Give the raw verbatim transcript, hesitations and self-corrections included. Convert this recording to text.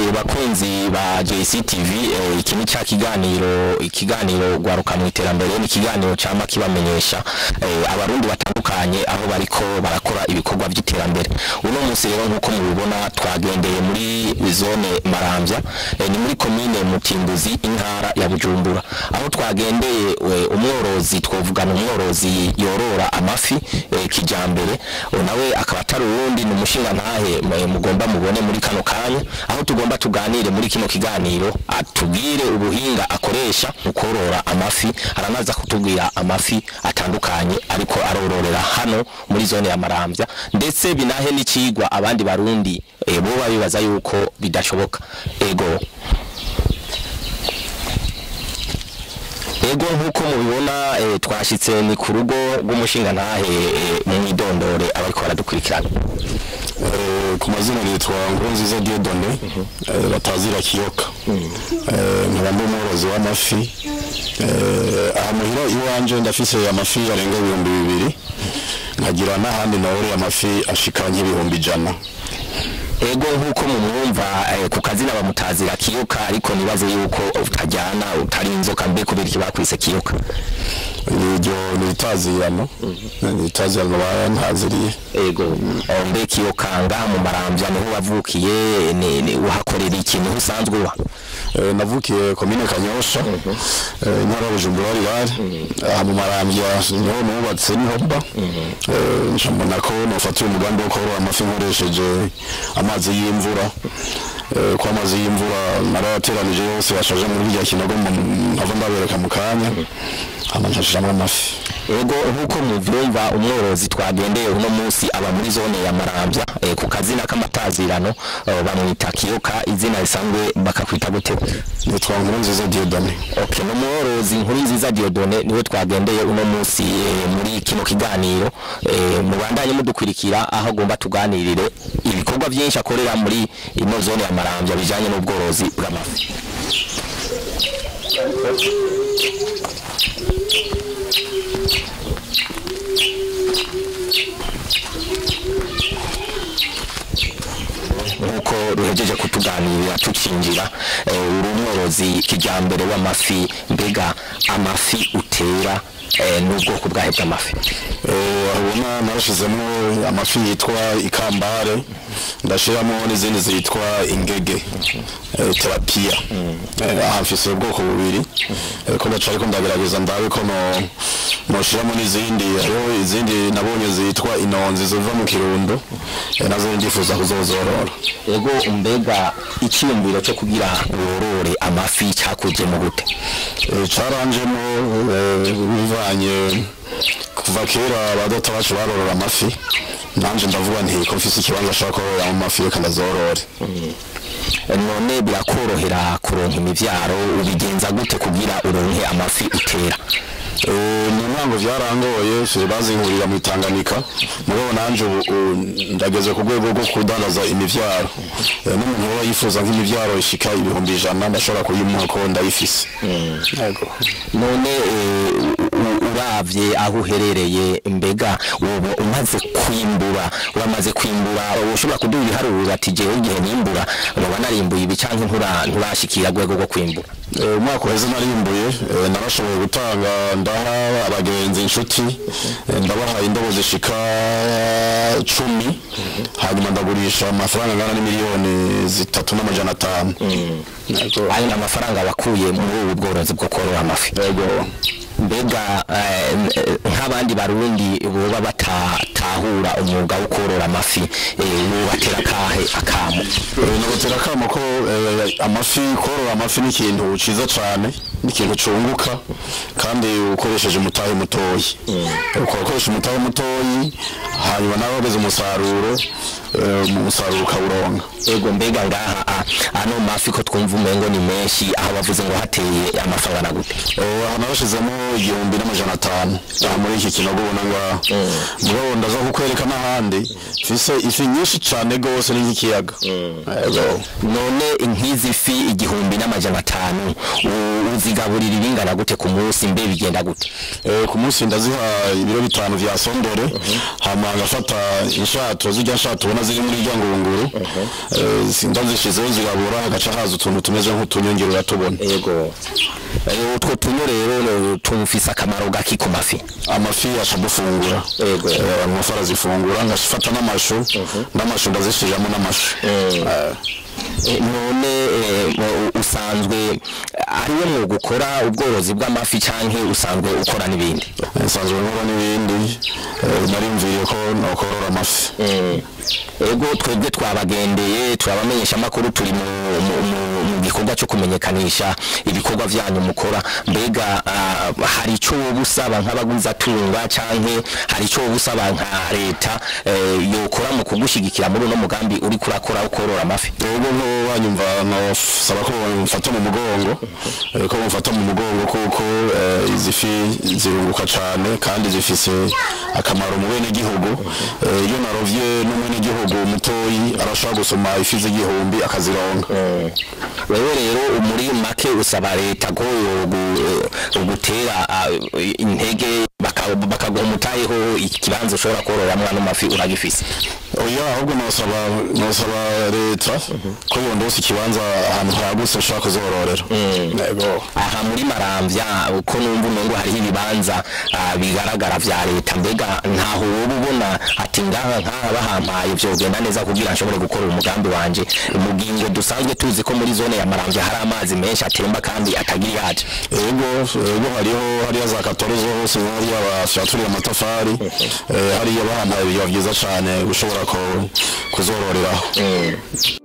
bakunzi ba J C T V iki ni cya kiganiro ikiganiro gwaruka mu iterambere ni kiganiro cyama kibamenyesha abarundi batandukanye aho bariko barakora ibikorwa by'iterambere. Uno munsi rero nkuko mubibona twagendeye muri zone Maramvya ni muri commune Mutimbuzi intara ya Bujumbura aho twagendeye umworozi twovugana umworozi yorora amafi kijambere nawe akaba atari urundi ni umushinga ntahe mugomba mubone muri kano kanya aho tugomba tuganire muri kino kiganiro atubwire ubuhinga akoresha ukorora amafi aranaza kutubwira amafi atandukanye ariko arororera hano muri zone ya Maramvya ndetse binahe n'ikigwa abandi barundi e, bo babibaza yuko bidashoboka ego ego nkuko mubibona e, twashitse ni ku rugo rw'umushinga ntahe e, mu idondore abariko baradukurikirana ku mazina yitwa Nkurunziza Dieudonné batazira Kiyoka nkaba ndi umworozi w'amafi amuhira iwanje ndafise amafi arenga ibihumbi bibiri nkagira n'ahandi nawe amafi ashikanye ibihumbi ijana. Ego nkuko mumwumva ku kazina bamutazira Kiyoka ariko nibaze yuko utajyana utari inzoka mbe kubera kibakwise Kiyoka niryo nitazirano nitazirano barantaziriye. Ego mbe Kiyoka ngaha mu Maramvya niho wavukiye ni uhakorera ikintu usanzwe wa navukiye commune Kanyosha intara Bujumbura ari mu Maramvya niho nubatse niho mba nshobora ko nofata umugambi wo korora amafi nkoresheje amazi y'imvura kwa amazi y'imvura narateranije yose yashaje muri rya kinogo mpava ndabereka mu kanya amashashamo amafi. Ego nkuko muvyumva umworozi twagendeye uno munsi aba muri zone ya Maramvya e, ku kazina k'amatazirano bamwita Kiyoka izina risanzwe bakakwita gute? Nitwa Nkurunziza Dieudonné. Okay, no mworozi Nkurunziza Dieudonné niwe twagendeye uno munsi e, muri kino kiganiro e, mubandanye mudukurikira aho agomba tuganirire ibikorwa byinshi akorera muri ino zone ya Maramvya bijanye n'ubworozi bw'amafi. Nkuko ruhejeje kutuganirira tucinjira uri umworozi kijambere w'amafi mbega amafi utera n'ubwoko bwahe bw'amafi? Abona narashizemo amafi yitwa ikambare ndashiramo n'izindi zitwa ingege terapia afise ubwoko bubiri ko ndacari ko ndagerageza ndabe ko no noshiramo n'izindi aho izindi nabonye zitwa inonzi ziva mu Kirundo nazo ndifuza kuzozorora. Ego umbega icyumviro cyo kugira worore amafi cyakuje mu gute? Caranjemo bivanye kuva kera abadota bacu barorora amafi nanje ndavuga nti ko mfise ikibanza ashaka korora amafi kandi azorore. None birakorohera kuronka imivyaro ubigenza gute kugira uronke amafi utera? Nyango vyarangoye se bazinkurira mu Tanganyika mugabo nanje ndageze ku rwego rwo kudandaza imivyaro n'umuntu wo yifuza nk'imivyaro ishika ibihumbi ijana ndashobora kuyimuha ko ndayifise. Yego none uravye aho uherereye mbega ubu umaze kwimbura uramaze kwimbura ushobora kuduha ibiharuro ati je igihe nimbura ngoba narimbuye ibi canke ntura nturashikira rwego rwo kwimbura? Umwaka uheze narimbuye narashoboye gutanga ndaha abagenzi inshuti ndabaha indobo zishika cumi hanyuma ndagurisha amafaranga angana n'imiliyoni zitatu n'amajana atanu. Ayo amafaranga wakuye muri ubu bworozi bwo korora amafi. Yego mbega nk'abandi barundi boba batatahura umwuga wo korora amafi batera kahe akamo? Nabotera akamo ko amafi korora amafi ni ikintu ciza cyane ni ikintu cunguka kandi ukoresheje umutahe mutoyi ukoresha umutahe mutoyi hanyuma nawe bageze umusaruro umusaruro ukawuronka. Ego mbega ngaha ano mafi ko twumva umengo ni menshi aho bavuze ngo hateye amafaranga gute? Aha narashizemo igihumbi n'amajana atanu muri iki kinogo ubona ngaha mugabo ndaza kukwereka n'ahandi fise ifi nyinshi cyane gose ni nk'ikiyaga yego none inkizi fi igihumbi n'amajana atanu uzigaburira ibingana gute ku munsi mbe bigenda gute eh ku munsi ndaziha ibiro bitanu vya sondore hama ngafata inshato zijya nshato ubona ziri muri ryangunguru eh sindazishizeho zirabura hagaca haza utuntu tumeze nk'utunyongero uratubona yego utwo tunyo rero tumufisa akamaro gaki ku mafi amafi ashobufungura yego amafara zifungura ngashifata n'amashu n'amashu ndazishiramo n'amashu none usanzwe ariwe mu gukora ubworozi bw'amafi canke usanzwe ukora n'ibindi nsanzwe nkora n'ibindi narimviye ko nokorora amafi ego twebwe twabagendeye turabamenyesha makuru turi mu gikorwa cyo kumenyekanisha ibikorwa vyanyu mukora mbega hari ico busaba nk'abaguza tunga canke hari ico busaba nka leta yokora mu kugushigikira muri no mugambi uri kurakora ukorora amafi ego nko banyumva no saba ko mfata mu mugongo ko mfata mu mugongo kuko izi fi zirunguka cyane kandi zifise akamaro mu bene gihugu iyo narovye n'umwe gihugu mutoyi arashaka gusoma ifi z'igihumbi akazironga wewe rero muri make usaba leta ko gutera intege bakagomutayeho ikibanzo ushobora korora mwana mafi uragifise oya ahubwo nosaba nosaba leta ko yondose ikibanza ahantu haguse ushaka kuzororera yego aha muri Maramvya uko numva ngo hari ibibanza bigaragara vya leta mbega ntaho ubona ati ngaha nkaha bahampaye byo genda neza kugira nshobore gukora umugambi wanje mugingo dusanzwe tuzi ko muri zone ya Maramvya hari amazi menshi atemba kandi atagiri yaje yego yego hariho hari za katorozo hose hari abafyaturiye amatafari hari yabahampaye byo byiza cyane ushobora ko kuzororeraho